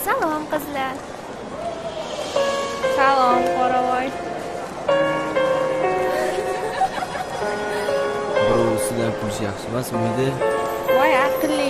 Salom qizlar. Salom qoravoy. Birovsidan kulish yaxshi emasmidi? Voy aqlli.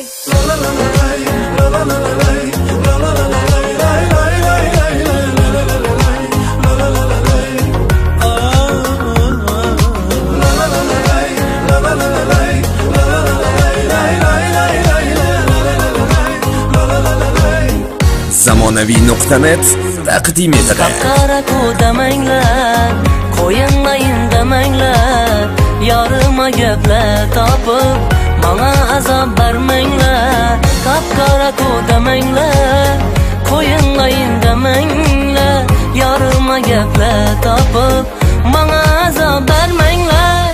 Zamonaviy.net taqdim etadi. Qara ko'damanglar, qo'yinmayin demanglar, yorima gaplar topib, menga azob bermanglar. Qara ko'damanglar, qo'yinmayin demanglar, yorima gaplar topib, menga azob bermanglar.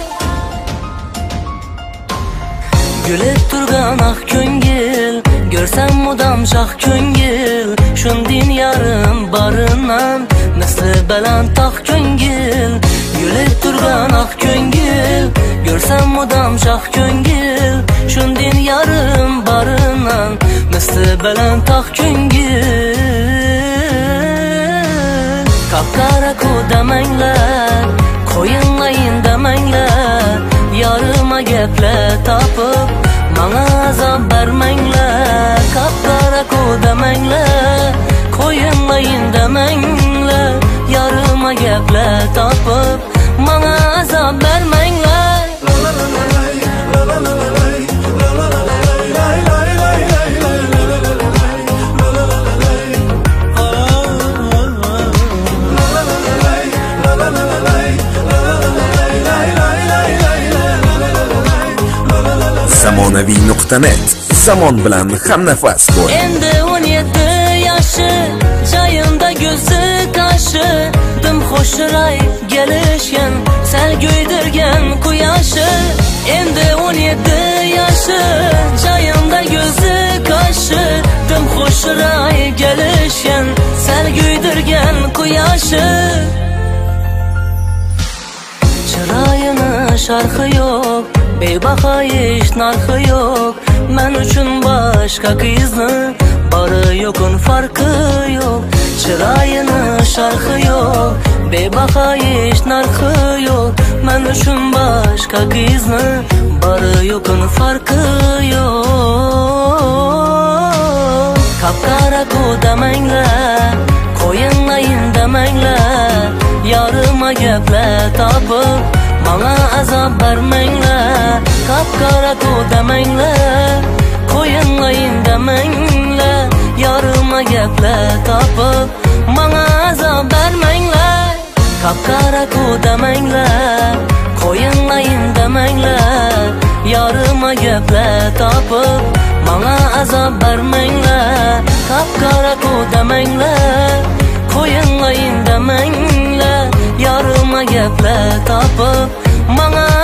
Gülüp turgan ah ko'ngil, görsem mudam şah ko'ngil, shundin yarım barınan misli baland tog' ko'ngil. Gülüp turgan ah ko'ngil, görsem mudam şah ko'ngil, shundin yarım barınan misli baland tog' ko'ngil. Qapqara ko'damanglar, qo'yinmayin demanglar, yorima gaplar topib, menga azob bermanglar. Qapqara ko'damanglar, qo'yinmayin demanglar, yorima gaplar topib, menga azob bermanglar. Zamonaviy.net zamon bilan hamnafas bo'l. Endi 17 yoshi, joyimda ko'zi qashi, dim xo'shiray gelishgan, sal guydirgan quyoshi. Endi 17 yoshi, joyimda ko'zi qashi, dim xo'shiray gelishgan, sal guydirgan quyoshi. Chiroyini sharhi yo'q, bebaho ish narxi yo'q, men uchun boshqa qizni bori yo'qun farqi yo'q. Chiroyini sharhi yo'q, bebaho ish narxi yo'q, men uchun boshqa qizni bori yo'qun farqi yo'q. Qapqara ko'damanglar, qo'yinmayin demanglar, yorima gaplar topib, menga azob bermanglar. Qapqara ko'damanglar, qo'yinmayin demanglar, yorima gaplar topib, menga azob bermanglar. Qapqara ko'damanglar, qo'yinmayin demanglar, yorima gaplar topib, menga azob bermanglar. Qapqara ko'damanglar, qo'yinmayin demanglar, yorima gaplar topib, menga